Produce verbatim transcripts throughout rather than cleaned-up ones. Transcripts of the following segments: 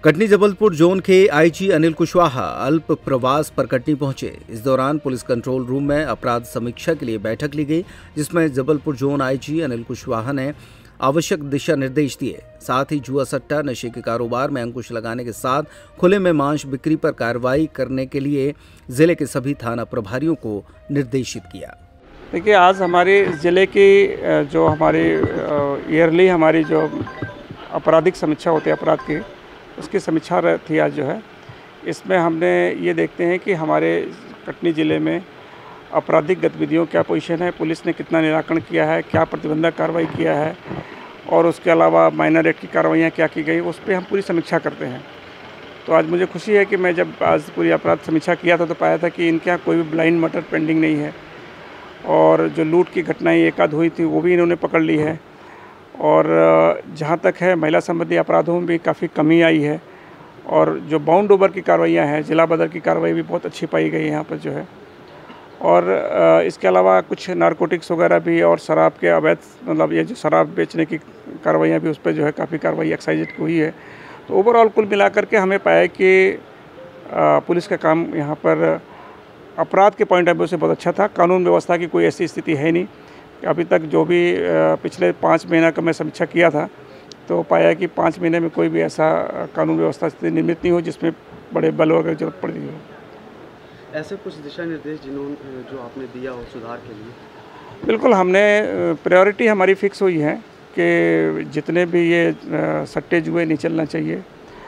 Katni Jabalpur zone के IG Anil Kushwaha अल्प प्रवास पर कटनी पहुंचे। इस दौरान पुलिस कंट्रोल रूम में अपराध समीक्षा के लिए बैठक ली गई, जिसमें जबलपुर जोन आईजी अनिल कुशवाहा ने आवश्यक दिशा निर्देश दिए। साथ ही जुआ सट्टा, नशे के कारोबार में अंकुश लगाने के साथ खुले में मांस बिक्री पर कार्रवाई करने के लिए जिले के सभी थाना प्रभारियों को निर्देशित किया। देखिए, आज हमारे ज़िले की जो हमारी ईयरली हमारी जो आपराधिक समीक्षा होती है अपराध की, उसकी समीक्षा थी आज जो है। इसमें हमने ये देखते हैं कि हमारे कटनी ज़िले में आपराधिक गतिविधियों क्या पोजीशन है, पुलिस ने कितना निराकरण किया है, क्या प्रतिबंधक कार्रवाई किया है और उसके अलावा माइनर एक्ट की कार्रवाइयाँ क्या की गई, उस पर हम पूरी समीक्षा करते हैं। तो आज मुझे खुशी है कि मैं जब आज पूरी अपराध समीक्षा किया था तो पाया था कि इनके यहाँ कोई भी ब्लाइंड मर्डर पेंडिंग नहीं है और जो लूट की घटनाएँ एक आध हुई थी वो भी इन्होंने पकड़ ली है। और जहाँ तक है महिला संबंधी अपराधों में भी काफ़ी कमी आई है और जो बाउंड ओवर की कार्रवाइयाँ हैं, जिला बदर की कार्रवाई भी बहुत अच्छी पाई गई है यहाँ पर जो है। और इसके अलावा कुछ नारकोटिक्स वगैरह भी और शराब के अवैध मतलब ये जो शराब बेचने की कार्रवाइयाँ भी उस पर जो है काफ़ी कार्रवाई एक्साइज की हुई है। तो ओवरऑल कुल मिलाकर के हमें पाया कि पुलिस का काम यहाँ पर अपराध के पॉइंट ऑफ व्यू से बहुत अच्छा था। कानून व्यवस्था की कोई ऐसी स्थिति है नहीं। अभी तक जो भी पिछले पाँच महीना का मैं समीक्षा किया था तो पाया कि पाँच महीने में कोई भी ऐसा कानून व्यवस्था स्थिति निर्मित नहीं हो जिसमें बड़े बल वगैरह जरूरत पड़ रही हो। ऐसे कुछ दिशा निर्देश जिन्होंने जो आपने दिया हो सुधार के लिए? बिल्कुल, हमने प्रायोरिटी हमारी फिक्स हुई है कि जितने भी ये सट्टे जुए नहीं चलना चाहिए।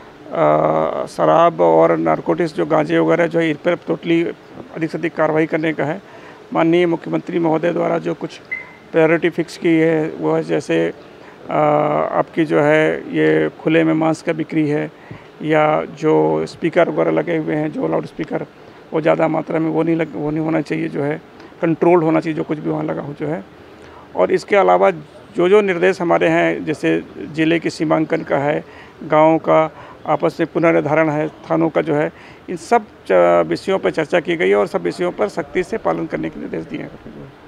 शराब और नारकोटिक्स जो गांजे वगैरह जो है इस पर टोटली अधिक से अधिक कार्रवाई करने का है। माननीय मुख्यमंत्री महोदय द्वारा जो कुछ प्रायोरिटी फिक्स की है वो है जैसे आ, आपकी जो है ये खुले में मांस का बिक्री है या जो स्पीकर वगैरह लगे हुए हैं, जो लाउड स्पीकर वो ज़्यादा मात्रा में वो नहीं लग वो नहीं होना चाहिए, जो है कंट्रोल होना चाहिए जो कुछ भी वहाँ लगा हो जो है। और इसके अलावा जो जो निर्देश हमारे हैं जैसे ज़िले की सीमांकन का है, गाँव का आपस में पुनर्निर्धारण है, थानों का जो है, इन सब विषयों पर चर्चा की गई और सब विषयों पर सख्ती से पालन करने के निर्देश दिए हैं।